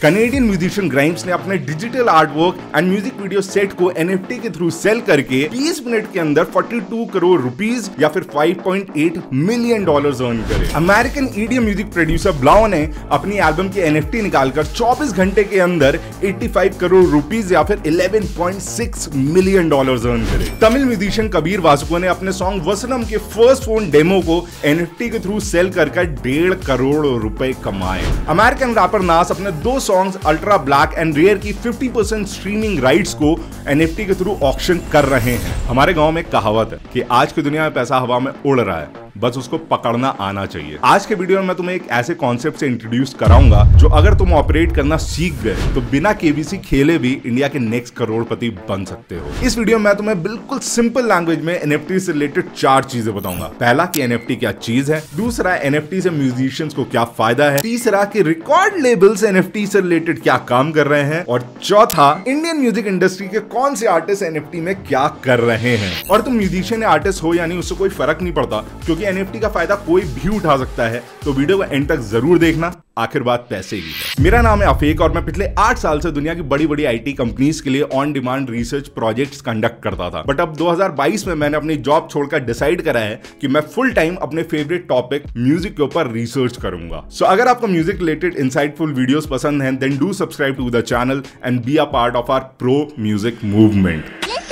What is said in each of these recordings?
Canadian musician Grimes ने अपने digital art work and music video set को NFT के थ्रू सेल करके 20 मिनट के अंदर 42 करोड़ रुपीस या फिर 5.8 मिलियन डॉलर्स अर्न करे। American EDM music producer Blau ने अपनी एल्बम की NFT निकालकर 24 घंटे के अंदर 85 करोड़ रुपीस या फिर 11.6 मिलियन डॉलर्स अर्न करे। तमिल म्यूजिशियन कबीर वासुको ने अपने सॉन्ग वसनम के फर्स्ट फोन डेमो को NFT के थ्रू सेल कर 1.5 करोड़ रुपए कमाए। अमेरिकन रैपर नास अपने 2 songs ultra black and rare की 50% स्ट्रीमिंग राइट्स को NFT के थ्रू ऑक्शन कर रहे हैं। हमारे गांव में कहावत है कि आज की दुनिया में पैसा हवा में उड़ रहा है, बस उसको पकड़ना आना चाहिए। आज के वीडियो में मैं तुम्हें एक ऐसे कॉन्सेप्ट से इंट्रोड्यूस कराऊंगा जो अगर तुम ऑपरेट करना सीख गए तो बिना KBC खेले भी इंडिया के नेक्स्ट करोड़पति बन सकते हो। इस वीडियो में मैं तुम्हें बिल्कुल सिंपल लैंग्वेज में NFT से रिलेटेड 4 चीजें बताऊंगा। पहला कि NFT क्या चीज है, दूसरा NFT से म्यूजिशियंस को क्या फायदा है, तीसरा कि रिकॉर्ड लेबल्स NFT से रिलेटेड क्या काम कर रहे हैं, और चौथा इंडियन म्यूजिक इंडस्ट्री के कौन से आर्टिस्ट NFT में क्या कर रहे हैं। और तुम म्यूजिशियन या आर्टिस्ट हो या नहीं, उससे कोई फर्क नहीं पड़ता क्योंकि NFT का फायदा कोई भी उठा सकता है। तो वीडियो को एंड तक जरूर देखना, आखिर बात पैसे की है। मेरा नाम है अफेक और मैं पिछले 8 साल से दुनिया की बड़ी बड़ी IT कंपनीज के लिए on demand research projects conduct करता था। बट अब 2022 में मैंने अपनी जॉब छोड़कर डिसाइड करा है कि मैं फुल टाइम अपने फेवरेट टॉपिक म्यूजिक के ऊपर रिसर्च करूंगा। सो अगर आपको म्यूजिक रिलेटेड इंसाइटफुल वीडियोस पसंद हैं, then do subscribe to the channel and be a part of our pro music movement.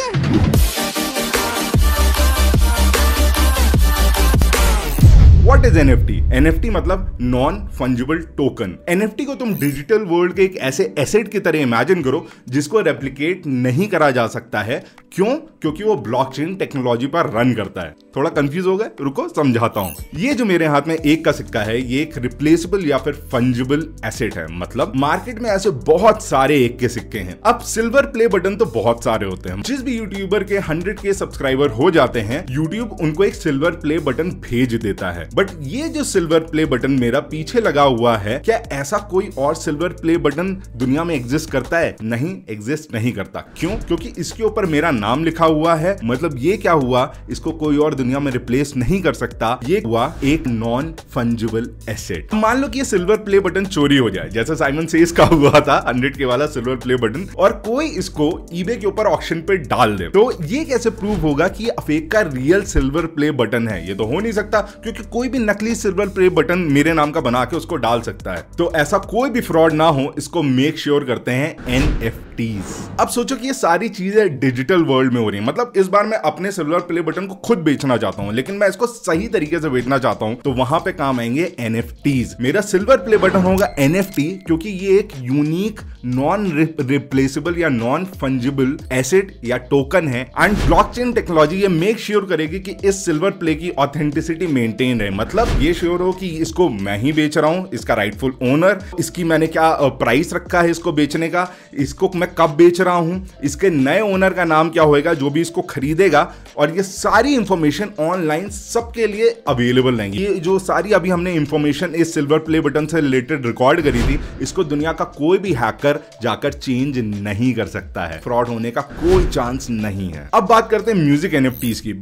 What is NFT? NFT मतलब नॉन फंजिबल टोकन। NFT को तुम डिजिटल वर्ल्ड के एक ऐसे एसेट की तरह इमेजिन करो जिसको रेप्लिकेट नहीं करा जा सकता है। क्यों? क्योंकि वो ब्लॉकचेन टेक्नोलॉजी पर रन करता है। थोड़ा कंफ्यूज हो गए? रुको समझाता हूं। ये जो मेरे हाथ में एक का सिक्का है, ये एक रिप्लेसेबल या फिर फंजिबल एसेट है। मतलब मार्केट में ऐसे बहुत सारे एक के सिक्के हैं। अब सिल्वर प्ले बटन तो बहुत सारे होते हैं। जिस भी यूट्यूबर के 100K सब्सक्राइबर हो जाते हैं, यूट्यूब उनको एक सिल्वर प्ले बटन भेज देता है। बट ये जो सिल्वर प्ले बटन मेरा पीछे लगा हुआ है, क्या ऐसा कोई और सिल्वर प्ले बटन दुनिया में एग्जिस्ट करता है? नहीं, एग्जिस्ट नहीं करता। क्यों? क्योंकि इसके ऊपर मेरा नाम लिखा हुआ है। मतलब ये क्या हुआ, इसको कोई और दुनिया में रिप्लेस नहीं कर सकता। ये हुआ एक नॉन फंजिबल एसेट। मान लो कि ये सिल्वर प्ले बटन चोरी हो जाए, जैसे साइमन सेज का हुआ था 100K वाला सिल्वर प्ले बटन, और कोई इसको eBay के ऊपर ऑक्शन पे डाल दे, तो ये कैसे प्रूव होगा कि ये अफेक का रियल सिल्वर प्ले बटन है? ये तो हो नहीं सकता, क्योंकि कोई भी नकली सिल्वर प्ले बटन मेरे नाम का बना के उसको डाल सकता है। तो ऐसा कोई भी फ्रॉड ना हो, इसको मेक श्योर करते हैं NFTs। अब सोचो कि ये सारी चीजें डिजिटल वर्ल्ड में हो रही है। मतलब इस बार मैं अपने सिल्वर प्ले बटन को खुद बेचना चाहता हूं, लेकिन मैं इसको सही तरीके से बेचना चाहता हूं, तो वहां पे काम आएंगे NFTs। मेरा सिल्वर प्ले बटन होगा NFT क्योंकि ये एक यूनिक नॉन रिप्लेसेबल या नॉन फंजिबल एसेट या टोकन है। एंड ब्लॉकचेन टेक्नोलॉजी ये मेक श्योर करेगी कि इस सिल्वर प्ले की ऑथेंटिसिटी मेंटेन रहे। मतलब ये श्योर हो कि इसको मैं ही बेच रहा हूं, इसका राइटफुल ओनर, इसकी मैंने क्या प्राइस रखा है इसको बेचने का, इसको मैं कब बेच रहा हूं, इसके नए ओनर का नाम क्या होएगा जो भी इसको खरीदेगा, और ये सारी इंफॉर्मेशन ऑनलाइन सबके लिए अवेलेबल रहेंगी। ये जो सारी अभी हमने इंफॉर्मेशन इस सिल्वर प्ले बटन से रिलेटेड रिकॉर्ड करी थी, इसको दुनिया का कोई भी हैकर जाकर चेंज नहीं कर सकता है। फ्रॉड होने का कोई चांस नहीं है। अब बात करते हैं म्यूजिक NFTs की।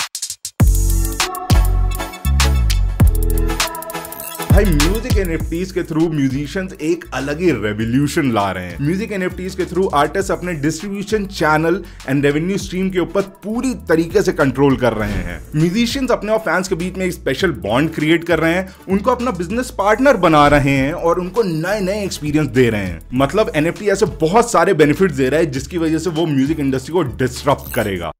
भाई म्यूजिक NFTs के थ्रू म्यूजिशियंस एक अलग ही रेवोल्यूशन ला रहे हैं। म्यूजिक NFTs के थ्रू आर्टिस्ट अपने distribution channel and revenue stream के ऊपर पूरी तरीके से कंट्रोल कर रहे हैं। म्यूजिशियंस अपने और फैंस के बीच में एक स्पेशल बॉन्ड क्रिएट कर रहे हैं, उनको अपना बिजनेस पार्टनर बना रहे हैं और उनको नए नए एक्सपीरियंस दे रहे हैं। मतलब NFT ऐसे बहुत सारे बेनिफिट्स दे रहा है जिसकी वजह से वो म्यूजिक इंडस्ट्री को डिसरप्ट करेगा।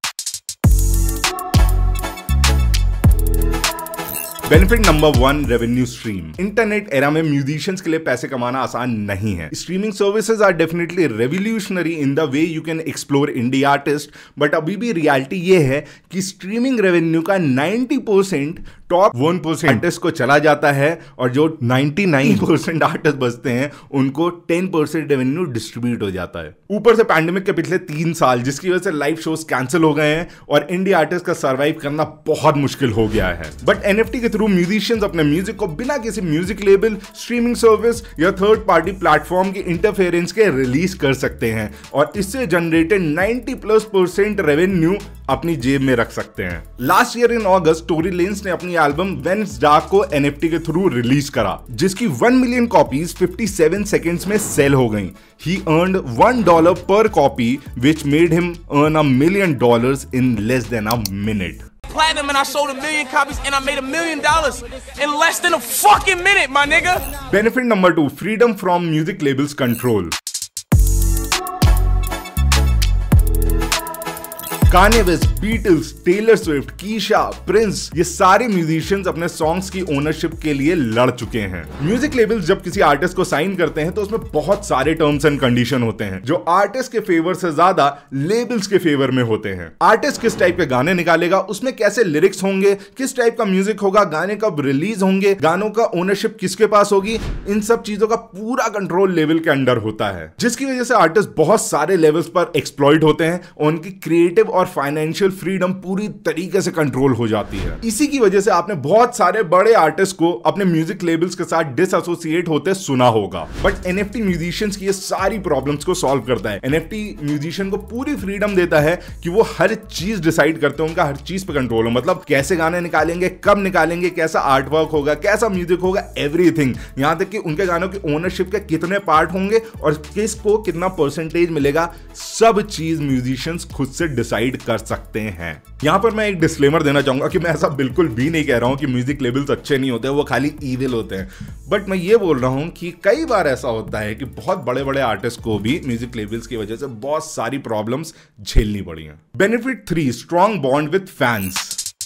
Benefit number 1, revenue stream. Internet era में म्यूजिशियंस के लिए पैसे कमाना आसान नहीं है। Streaming services are definitely revolutionary in the way you can explore indie artist, but अभी भी रियलिटी ये है कि स्ट्रीमिंग रेवेन्यू का 90% टॉप 1% आर्टिस्ट को चला जाता है और जो 99% आर्टिस्ट बचते हैं उनको 10% रेवेन्यू डिस्ट्रीब्यूट हो जाता है। ऊपर से पैंडेमिक के पिछले 3 साल जिसकी वजह से लाइव शोज कैंसिल हो गए हैं और इंडी आर्टिस्ट का सर्वाइव करना बहुत मुश्किल हो गया है। बट NFT के थ्रू म्यूजिशियंस अपने म्यूजिक को बिना किसी म्यूजिक लेबल, स्ट्रीमिंग सर्विस या थर्ड पार्टी प्लेटफॉर्म के इंटरफेरेंस के रिलीज कर सकते हैं और इससे जनरेटेड 90+% रेवेन्यू अपनी जेब में रख सकते हैं। Last year in August Tory Lanez ने अपनी एल्बम व्हेन इट्स डार्क को NFT के थ्रू रिलीज करा, जिसकी 1 मिलियन कॉपीज 57 सेकेंड्स में सेल हो गई। He earned $1 per copy, which made him earn $1 million in less than a minute. Platinum and I sold 1 million copies and I made $1 million in less than a fucking minute, my nigga. Benefit number 2, freedom from music labels control. Kanye West, Beatles, Taylor Swift, Kesha, Prince, ये सारे musicians अपने songs की ownership के लिए लड़ चुके हैं। Music labels जब किसी आर्टिस्ट को साइन करते हैं तो उसमें बहुत सारे टर्म्स एंड कंडीशन होते हैं जो आर्टिस्ट के फेवर से ज्यादा लेबल्स के फेवर में होते हैं। आर्टिस्ट किस टाइप के गाने निकालेगा, उसमें कैसे लिरिक्स होंगे, किस टाइप का म्यूजिक होगा, गाने कब रिलीज होंगे, गानों का ओनरशिप किसके पास होगी, इन सब चीजों का पूरा कंट्रोल लेवल के अंडर होता है, जिसकी वजह से आर्टिस्ट बहुत सारे लेवल्स पर एक्सप्लॉइट होते हैं और उनकी क्रिएटिव और फाइनेंशियल फ्रीडम पूरी तरीके से कंट्रोल हो जाती है। इसी की वजह से आपने बहुत सारे बड़े आर्टिस्ट को अपने म्यूजिक लेबल्स के साथ डिसएसोसिएट होते सुना होगा। बट NFT म्यूजिशियंस की ये सारी प्रॉब्लम्स को सॉल्व करता है। NFT म्यूजिशियन को पूरी फ्रीडम देता है कि वो हर चीज डिसाइड करते हैं, उनका हर चीज पे कंट्रोल हो, मतलब कैसे गाने निकालेंगे, कब निकालेंगे, कैसा आर्ट वर्क होगा, कैसा म्यूजिक होगा, एवरीथिंग। यहां तक कि उनके गानों की ओनरशिप के कितने पार्ट होंगे और किसको कितना परसेंटेज मिलेगा, सब चीज म्यूजिशियंस खुद से डिसाइड कर सकते हैं। यहां पर मैं एक डिस्क्लेमर देना चाहूंगा कि मैं ऐसा बिल्कुल भी नहीं कह रहा हूं कि म्यूजिक लेबल्स अच्छे नहीं होते, वो खाली ईविल होते हैं। बट मैं ये बोल रहा हूं कि कई बार ऐसा होता है कि बहुत बड़े बड़े आर्टिस्ट को भी म्यूजिक लेबल्स की वजह से बहुत सारी प्रॉब्लम्स झेलनी पड़ी हैं। Benefit 3, strong bond with fans.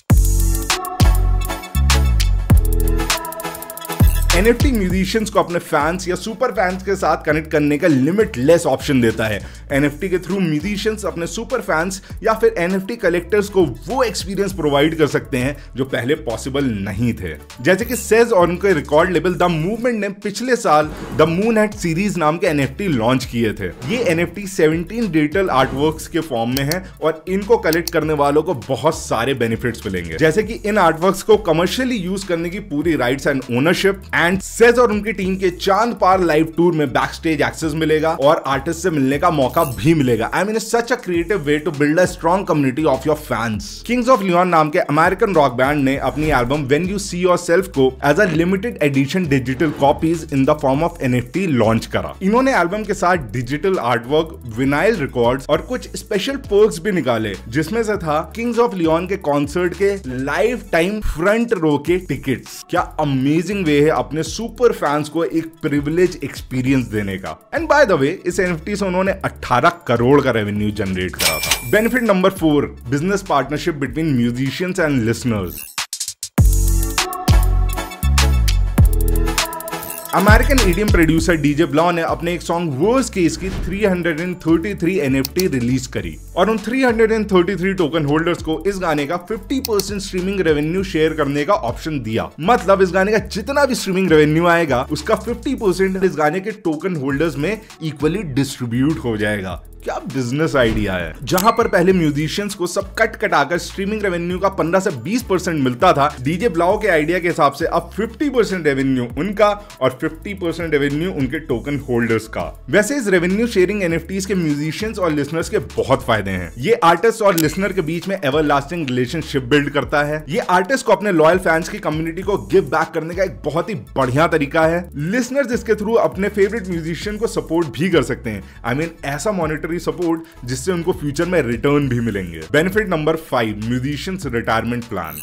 NFT musicians को अपने फैंस या सुपर फैंस के साथ कनेक्ट करने का लिमिटलेस ऑप्शन देता है। NFT के थ्रू म्यूजिशियंस अपने सुपर फैंस या फिर NFT कलेक्टर्स को वो एक्सपीरियंस प्रोवाइड कर सकते हैं जो पहले पॉसिबल नहीं थे। जैसे कि सेज और उनके रिकॉर्ड लेबल द मूवमेंट ने पिछले साल द मूनहेड सीरीज नाम के NFT लॉन्च किए थे। ये NFT 17 डिजिटल आर्टवर्क्स के फॉर्म में है और इनको कलेक्ट करने वालों को बहुत सारे बेनिफिट्स मिलेंगे, जैसे कि इन आर्टवर्क्स को कमर्शियली यूज करने की पूरी राइट्स एंड ओनरशिप, एंड सेज और उनकी टीम के चांद पार लाइव टूर में बैक स्टेज एक्सेस मिलेगा और आर्टिस्ट से मिलने का मौका भी मिलेगा। I mean such a creative way to build a strong community of your fans. Kings of Leon नाम के अमेरिकन रॉक बैंड ने अपनी album when you see yourself को as a limited edition digital copies in the form of NFT launch करा। इन्होंने album के साथ digital artwork, vinyl records और कुछ स्पेशल पर्क्स भी निकाले, जिसमें से था किंग्स ऑफ लियोन के कॉन्सर्ट के लाइफ टाइम फ्रंट रो के टिकट्स। क्या अमेजिंग वे है अपने सुपर फैंस को एक प्रिविलेज एक्सपीरियंस देने का। एंड बाय द वे इस NFT से उन्होंने 18 करोड़ का रेवेन्यू जनरेट करा था। Benefit number 4, business partnership between musicians and listeners. American EDM producer DJ Blau ने अपने एक सॉन्ग वर्स केस की 333 NFT रिलीज करी और उन 333 टोकन होल्डर्स को इस गाने का 50% स्ट्रीमिंग रेवेन्यू शेयर करने का ऑप्शन दिया। मतलब इस गाने का जितना भी स्ट्रीमिंग रेवेन्यू आएगा उसका 50% इस गाने के टोकन होल्डर्स में इक्वली डिस्ट्रीब्यूट हो जाएगा। क्या बिजनेस आइडिया है। जहां पर पहले म्यूजिशियंस को सब कट कटाकर स्ट्रीमिंग रेवेन्यू का 15 से 20% मिलता था, DJ ब्लाउ के आइडिया के हिसाब से अब 50% रेवेन्यू उनका और 50% रेवेन्यू उनके टोकन होल्डर्स का। वैसे इस रेवेन्यू शेयरिंग NFTs के म्यूजिशियंस और लिसनर्स के बहुत फायदे हैं। ये आर्टिस्ट और लिसनर के बीच में एवरलास्टिंग रिलेशनशिप बिल्ड करता है। ये आर्टिस्ट को अपने लॉयल फैंस की कम्युनिटी को गिव बैक करने का एक बहुत ही बढ़िया तरीका है। लिसनर्स इसके थ्रू अपने फेवरेट म्यूजिशियन को सपोर्ट भी कर सकते हैं। आई मीन ऐसा मॉनिटरी सपोर्ट जिससे उनको फ्यूचर में रिटर्न भी मिलेंगे। Benefit number 5, musicians retirement plan.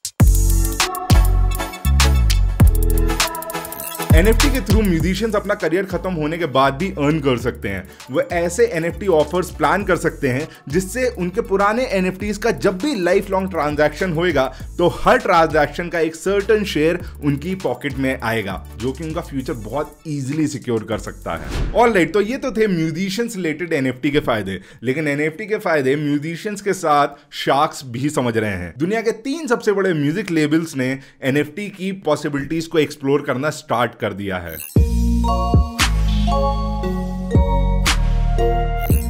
NFT के थ्रू म्यूजिशियंस अपना करियर खत्म होने के बाद भी अर्न कर सकते हैं। वो ऐसे NFT ऑफर्स प्लान कर सकते हैं जिससे उनके पुराने NFTs का जब भी लाइफ लॉन्ग ट्रांजैक्शन होएगा तो हर ट्रांजैक्शन का एक सर्टेन शेयर उनकी पॉकेट में आएगा, जो कि उनका फ्यूचर बहुत इजीली सिक्योर कर सकता है। ऑलराइट, तो ये तो थे म्यूजिशियंस रिलेटेड NFT के फायदे, लेकिन NFT के फायदे म्यूजिशियंस के साथ शार्क्स भी समझ रहे हैं। दुनिया के 3 सबसे बड़े म्यूजिक लेबल्स ने NFT की पॉसिबिलिटीज को एक्सप्लोर करना स्टार्ट कर दिया है।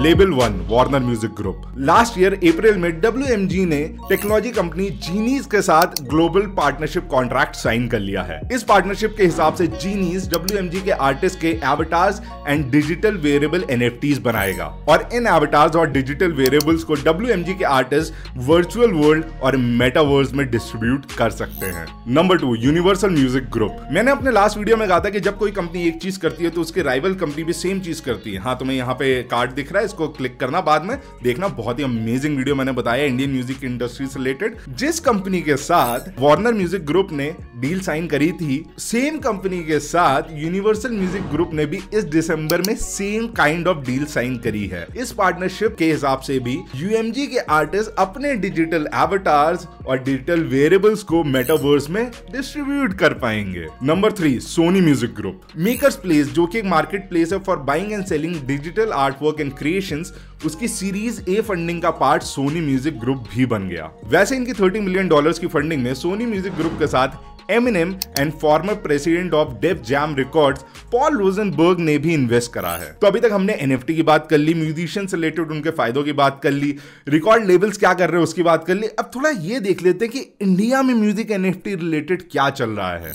Label 1 Warner music group. Last year April में WMG ने टेक्नोलॉजी कंपनी जीनीज के साथ ग्लोबल पार्टनरशिप कॉन्ट्रैक्ट साइन कर लिया है। इस पार्टनरशिप के हिसाब से जीनीज WMG के आर्टिस्ट के avatars and digital variable NFTs बनाएगा और इन एवटार्स और डिजिटल वेरिएबल्स को WMG के आर्टिस्ट वर्चुअल वर्ल्ड और मेटावर्स में डिस्ट्रीब्यूट कर सकते हैं। Number 2 universal music group. मैंने अपने लास्ट वीडियो में कहा था कि जब कोई कंपनी एक चीज करती है तो उसकी राइवल कंपनी भी सेम चीज करती है। हाँ, तुम्हें यहाँ पे कार्ड दिख रहा है, इसको क्लिक करना, बाद में देखना, बहुत ही अमेजिंग वीडियो मैंने बताया इंडियन म्यूजिक इंडस्ट्री से रिलेटेड। जिस कंपनी के साथ वार्नर म्यूजिक ग्रुप ने डील साइन करी थी, सेम कंपनी के साथ यूनिवर्सल म्यूजिक ग्रुप ने भी इस दिसंबर में same kind of deal sign करी है। इस पार्टनरशिप के हिसाब से भी UMG के आर्टिस्ट अपने डिजिटल एवटार्स और डिजिटल वेरिएबल्स को मेटावर्स में डिस्ट्रीब्यूट कर पाएंगे। Number 3 Sony music group. Makers place, जो कि एक मार्केट प्लेस है for buying and selling digital art work and creations, उसकी सीरीज A फंडिंग का पार्ट सोनी म्यूजिक ग्रुप भी बन गया। वैसे इनकी $30 मिलियन की फंडिंग में सोनी म्यूजिक ग्रुप के साथ Eminem and former president of Def Jam records Paul Rosenberg ने भी इन्वेस्ट करा है। तो अभी तक हमने NFT की बात कर ली, म्यूजिशियन से रिलेटेड उनके फायदों की बात कर ली, रिकॉर्ड लेबल्स क्या कर रहे हैं उसकी बात कर ली। अब थोड़ा ये देख लेते हैं कि इंडिया में म्यूजिक NFT रिलेटेड क्या चल रहा है।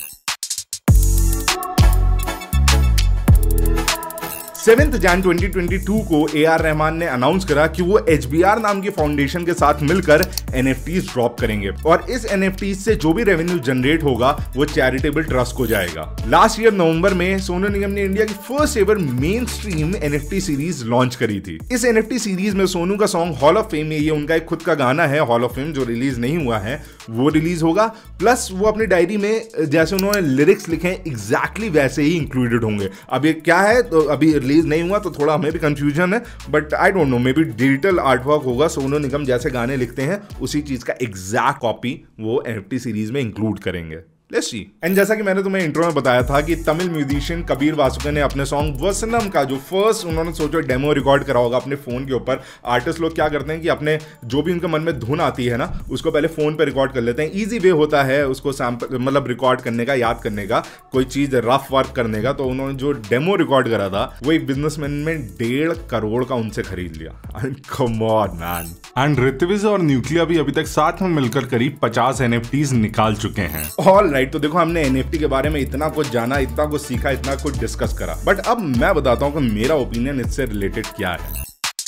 7 जनवरी 2022 को AR रहमान ने अनाउंस करा कि वो HBR नाम की फाउंडेशन के साथ मिलकर NFTs ड्रॉप करेंगे और इस NFTs से जो भी रेवेन्यू जनरेट होगा वो चैरिटेबल ट्रस्ट को जाएगा। लास्ट ईयर नवंबर में सोनू निगम ने इंडिया की first ever mainstream NFT series launch करी थी। इस NFT सीरीज में सोनू का सॉन्ग हॉल ऑफ फेम, ये उनका एक खुद का गाना है हॉल ऑफ फेम, जो रिलीज नहीं हुआ है, वो रिलीज होगा। प्लस वो अपनी डायरी में जैसे उन्होंने लिरिक्स लिखे हैं एग्जैक्टली वैसे ही इंक्लूडेड होंगे। अब ये क्या है, तो अभी रिलीज नहीं हुआ तो थोड़ा हमें भी कंफ्यूजन है, but I don't know, maybe digital artwork होगा। सोनू निगम जैसे गाने लिखते हैं उसी चीज का एग्जैक्ट कॉपी वो NFT सीरीज में इंक्लूड करेंगे। Let's see. एंड जैसा कि मैंने तुम्हें इंट्रो में बताया था कि तमिल म्यूजिशियन कबीर वासुके ने अपने सॉन्ग वसनम का जो फर्स्ट उन्होंने सोचो डेमो रिकॉर्ड करा होगा अपने फोन के ऊपर। आर्टिस्ट लोग क्या करते हैं कि अपने जो भी उनके मन में धुन आती है ना, उसको पहले फोन पे रिकॉर्ड कर लेते हैं। इजी वे होता है उसको सैंपल मतलब रिकॉर्ड करने का, याद करने का, कोई चीज रफ वर्क करने का। तो उन्होंने जो डेमो रिकॉर्ड करा था वो एक बिजनेसमैन में 1.5 करोड़ का उनसे खरीद लिया। Come on man. And Ritviz और न्यूक्लिया भी अभी तक साथ में मिलकर करीब 50 NFTs निकाल चुके हैं। ऑल राइट, तो देखो हमने NFT के बारे में इतना कुछ जाना, इतना कुछ सीखा, इतना कुछ डिस्कस करा, बट अब मैं बताता हूं कि मेरा ओपिनियन इससे रिलेटेड क्या है।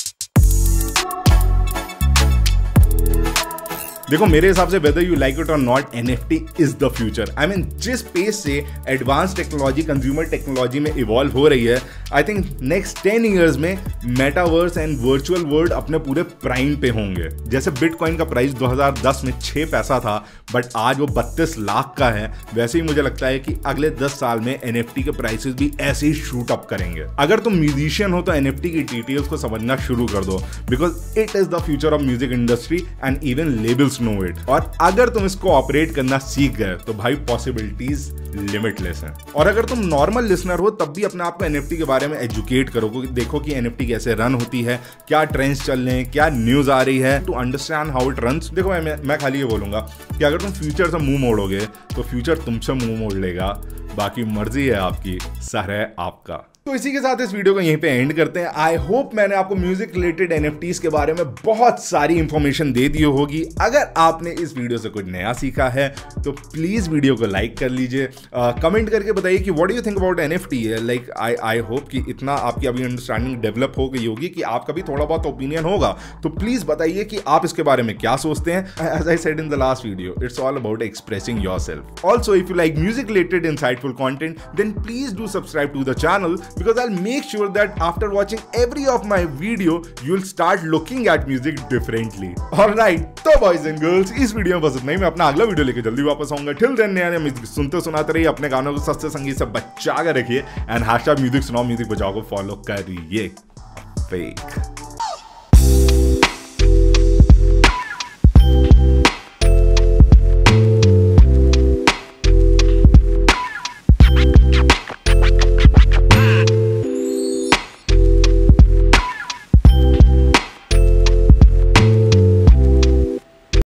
देखो मेरे हिसाब से वेदर यू लाइक इट और not, NFT is the future. I mean जिस पेस से एडवांस टेक्नोलॉजी, कंज्यूमर टेक्नोलॉजी में इवॉल्व हो रही है, आई थिंक नेक्स्ट 10 ईयर्स में मेटावर्स एंड वर्चुअल वर्ल्ड अपने पूरे प्राइम पे होंगे। जैसे बिटकॉइन का प्राइस 2010 में 6 पैसा था, बट आज वो 32 लाख का है। वैसे ही मुझे लगता है कि अगले 10 साल में NFT के प्राइसेस भी ऐसे ही शूट अप करेंगे। अगर तुम म्यूजिशियन हो तो NFT की डिटेल्स को समझना शुरू कर दो, because it is the future of music industry and even labels know it. और अगर तुम इसको ऑपरेट करना सीख गए तो भाई पॉसिबिलिटीज लिमिटलेस हैं। और अगर तुम नॉर्मल लिसनर हो तब भी अपने आप को NFT के बारे में एजुकेट करो, देखो कि NFT कैसे रन होती है, क्या ट्रेंड्स चल रहे हैं, क्या न्यूज आ रही है, to understand how it runs. देखो मैं खाली ये बोलूंगा कि अगर तुम फ्यूचर से मुंह मोड़ोगे तो फ्यूचर तुमसे मुंह मोड़ लेगा, बाकी मर्जी है आपकी, सर है आपका। तो इसी के साथ इस वीडियो को यहीं पे एंड करते हैं। आई होप मैंने आपको म्यूजिक रिलेटेड NFTs के बारे में बहुत सारी इंफॉर्मेशन दे दी होगी। अगर आपने इस वीडियो से कुछ नया सीखा है तो प्लीज वीडियो को लाइक कर लीजिए, कमेंट करके बताइए कि what do you think about NFT। Like I hope कि इतना आपकी अभी अंडरस्टैंडिंग डेवलप हो गई होगी कि आपका भी थोड़ा बहुत ओपिनियन होगा। तो प्लीज बताइए कि आप इसके बारे में क्या सोचते हैं। As I said in the last video, it's all about expressing yourself. Also if you like music related insightful content, then please do subscribe to the channel, because I'll make sure that after watching every of my video, you'll start looking at music differently. Alright, तो boys and girls, इस video में बस इतना ही। मैं अपना अगला video लेके जल्दी वापस आऊंगा। Till then नया म्यूजिक सुनते सुनाते रहिए, अपने गानों को सस्ते संगीत से बचा कर रखिए एंड #म्यूजिक सुनाओ म्यूजिक बजाओ को फॉलो करिए। फेक